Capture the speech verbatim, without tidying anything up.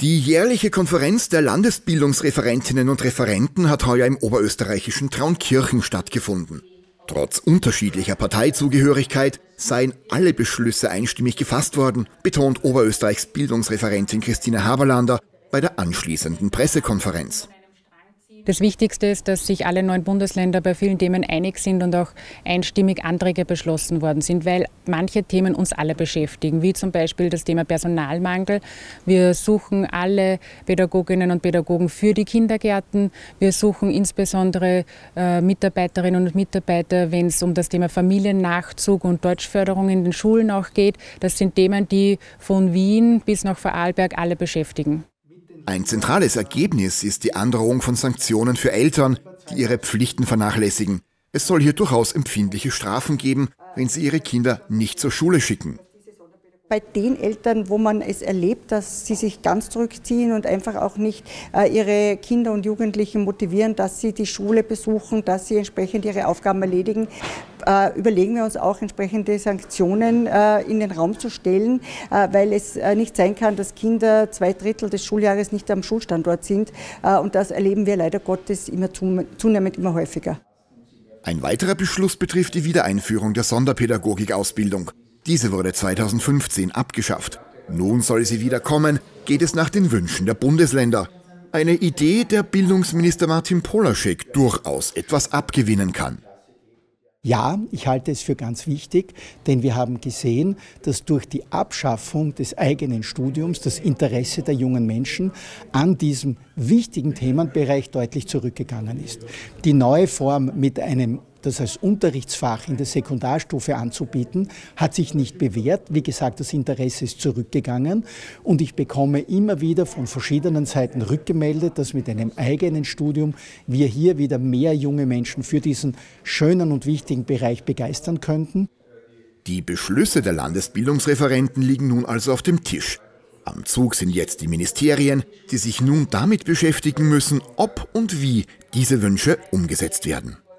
Die jährliche Konferenz der Landesbildungsreferentinnen und Referenten hat heuer im oberösterreichischen Traunkirchen stattgefunden. Trotz unterschiedlicher Parteizugehörigkeit seien alle Beschlüsse einstimmig gefasst worden, betont Oberösterreichs Bildungsreferentin Christine Haberlander bei der anschließenden Pressekonferenz. Das Wichtigste ist, dass sich alle neun Bundesländer bei vielen Themen einig sind und auch einstimmig Anträge beschlossen worden sind, weil manche Themen uns alle beschäftigen, wie zum Beispiel das Thema Personalmangel. Wir suchen alle Pädagoginnen und Pädagogen für die Kindergärten. Wir suchen insbesondere äh, Mitarbeiterinnen und Mitarbeiter, wenn es um das Thema Familiennachzug und Deutschförderung in den Schulen auch geht. Das sind Themen, die von Wien bis nach Vorarlberg alle beschäftigen. Ein zentrales Ergebnis ist die Androhung von Sanktionen für Eltern, die ihre Pflichten vernachlässigen. Es soll hier durchaus empfindliche Strafen geben, wenn sie ihre Kinder nicht zur Schule schicken. Bei den Eltern, wo man es erlebt, dass sie sich ganz zurückziehen und einfach auch nicht äh, ihre Kinder und Jugendlichen motivieren, dass sie die Schule besuchen, dass sie entsprechend ihre Aufgaben erledigen, äh, überlegen wir uns auch entsprechende Sanktionen äh, in den Raum zu stellen, äh, weil es äh, nicht sein kann, dass Kinder zwei Drittel des Schuljahres nicht am Schulstandort sind. Äh, und das erleben wir leider Gottes immer zunehmend immer häufiger. Ein weiterer Beschluss betrifft die Wiedereinführung der Sonderpädagogik-Ausbildung. Diese wurde zweitausendfünfzehn abgeschafft. Nun soll sie wieder kommen, geht es nach den Wünschen der Bundesländer. Eine Idee, der Bildungsminister Martin Polaschek durchaus etwas abgewinnen kann. Ja, ich halte es für ganz wichtig, denn wir haben gesehen, dass durch die Abschaffung des eigenen Studiums das Interesse der jungen Menschen an diesem wichtigen Themenbereich deutlich zurückgegangen ist. Die neue Form mit einem das als Unterrichtsfach in der Sekundarstufe anzubieten, hat sich nicht bewährt. Wie gesagt, das Interesse ist zurückgegangen und ich bekomme immer wieder von verschiedenen Seiten rückgemeldet, dass mit einem eigenen Studium wir hier wieder mehr junge Menschen für diesen schönen und wichtigen Bereich begeistern könnten. Die Beschlüsse der Landesbildungsreferenten liegen nun also auf dem Tisch. Am Zug sind jetzt die Ministerien, die sich nun damit beschäftigen müssen, ob und wie diese Wünsche umgesetzt werden.